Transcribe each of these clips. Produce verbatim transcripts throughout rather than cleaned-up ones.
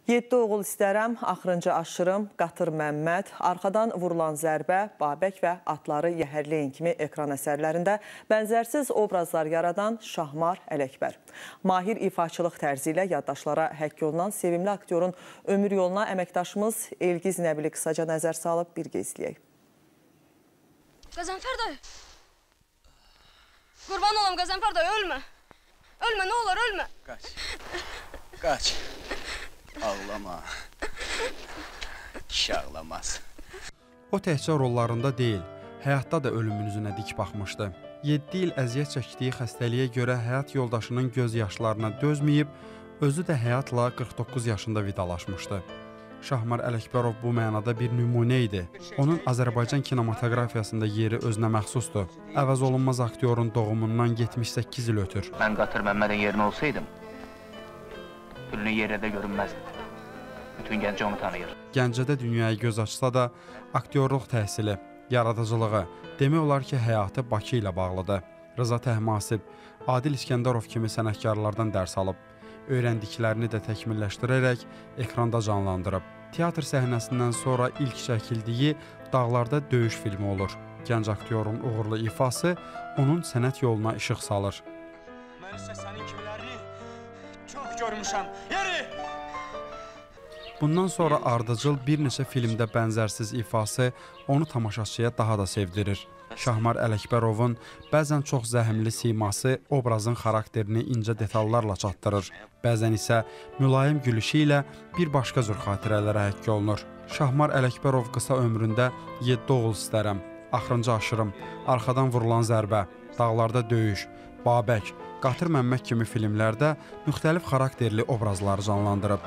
Yeddi oğul istərəm, axırıncı aşırım, Qatır Məmməd, arxadan vurulan zərbə, Babək və atları yəhərləyin kimi ekran əsərlərində bənzərsiz obrazlar yaradan Şahmar Ələkbər. Mahir ifaçılıq tərzi ilə yaddaşlara həkk olunan sevimli aktyorun ömür yoluna əməkdaşımız Elgiz Nəbili qısaca nəzər salıb bir gezləyək. Qəzənfər dayı, qurban olam Qəzənfər dayı, ölmə. Ölmə, nə olur, ölmə. Qaç, qaç. Ağlama. Kişi ağlamaz. O təhcə rollarında deyil, həyatda da ölümün üzünə dik baxmışdı. yeddi il əziyyət çəkdiyi xəstəliyə görə həyat yoldaşının göz yaşlarına dözməyib, özü də həyatla qırx doqquz yaşında vidalaşmışdı. Şahmar Ələkbərov bu mənada bir nümunə idi. Onun Azərbaycan kinematografiyasında yeri özünə məxsusdur. Əvəz olunmaz aktyorun doğumundan yetmiş səkkiz il ötür. Mən Qatır Məmmədin yerinə olsaydım, Gülünün yerində görünməzdi. Bütün Gəncə onu tanıyır. Gəncədə dünyaya göz açsa da, aktyorluq təhsili, yaradıcılığı, demək olar ki, həyatı Bakı ilə bağlıdır. Rıza Təhmasib, Adil İskəndərov kimi sənətkarlardan dərs alıb, öyrəndiklərini də təkmilləşdirərək ekranda canlandırıb. Teatr səhnəsindən sonra ilk çəkildiyi Dağlarda Döyüş filmi olur. Gənc aktyorun uğurlu ifası onun sənət yoluna işıq salır. Mən isə sənin kimilərini çox görmüşəm. Yeri! Bundan sonra ardıcıl bir neçə filmdə bənzərsiz ifası onu tamaşaçıya daha da sevdirir. Şahmar Ələkbərovun bəzən çox zəhmli siması obrazın xarakterini incə detallarla çatdırır. Bəzən isə mülayim gülüşü ilə bir başqa cür xatirələrə həkk olunur. Şahmar Ələkbərov qısa ömründə yeddi oğul istərəm, axırıncı aşırım, arxadan vurulan zərbə, Dağlarda Döyüş, Babək, Qatır Məmməd kimi filmlərdə müxtəlif xarakterli obrazları canlandırıb.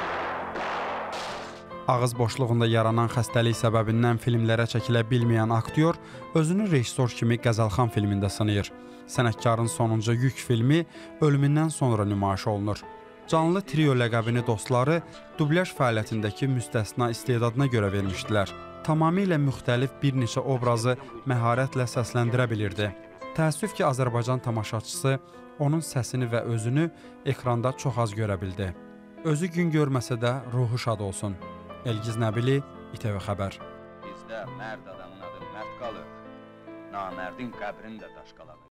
Ağız boşluğunda yaranan xəstəlik səbəbindən filmlərə çəkilə bilməyən aktyor özünü rejissor kimi Qəzəlxan filmində sınayır. Sənətkarın sonuncu Yük filmi ölümündən sonra nümayiş olunur. Canlı trio ləqəbini dostları dublyaj fəaliyyətindəki müstəsna istedadına görə vermişdilər. Tamamilə müxtəlif bir neçə obrazı məharətlə səsləndirə bilirdi. Təəssüf ki, Azərbaycan tamaşaçısı onun səsini və özünü ekranda çox az görə bildi. Özü gün görməsə də ruhu şad olsun. Elgiz Nəbili, İTV Xəbər. Bizdə mərd adamın adı mərd qalır, namərdin qəbrin də daş qalanır.